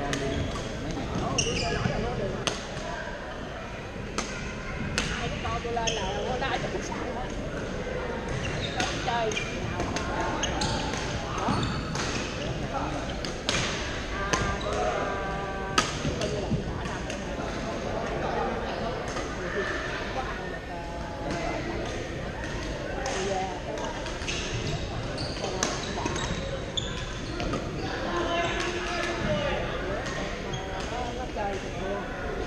Tôi lên là nó đá cho khách sạn đó. Chơi nào mà đó. Coi như là nhỏ nào có ăn được nó chơi được luôn.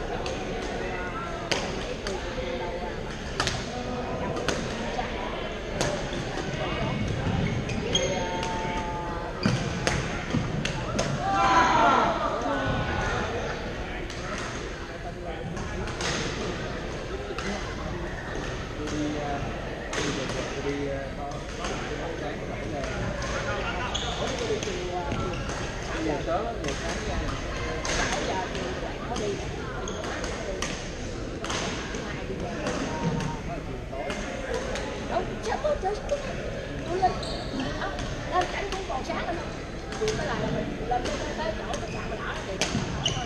Tôi lên lên cảnh cũng còn sáng nữa. Tôi mới lại là mình lên tới chỗ khách sạn mình ở thì thôi.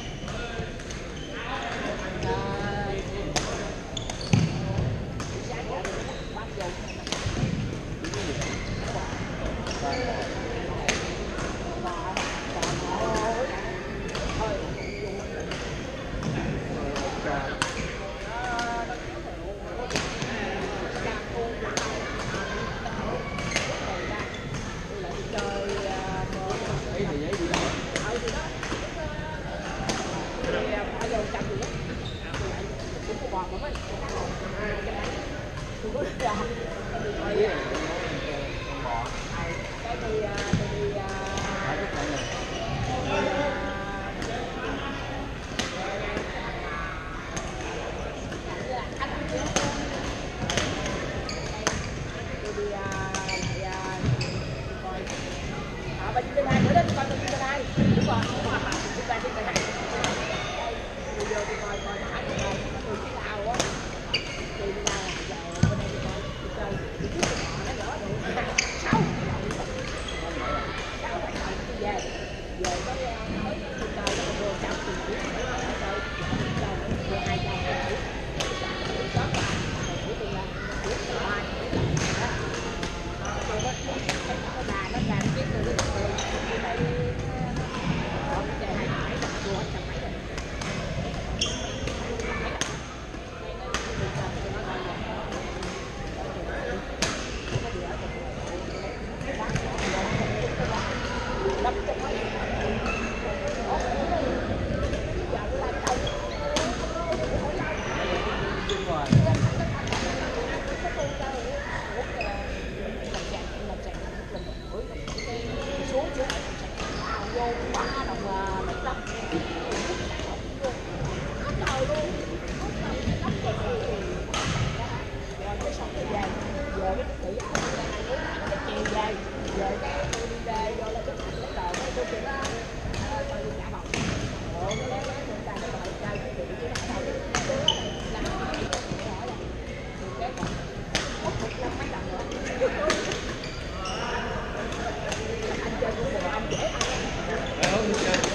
Sáng giờ bắt vô. Bên hai bữa đó coi bên hai đúng rồi, bên hai bây giờ tôi coi coi thả người cái lao á thì bây giờ bên đây tôi coi tôi trước họ nó gỡ đủ 6 về về tới mới tôi coi nó vừa xong thì chỉ hai trăm có ba của tôi là của ba cái bà nó làm cái từ đây Không,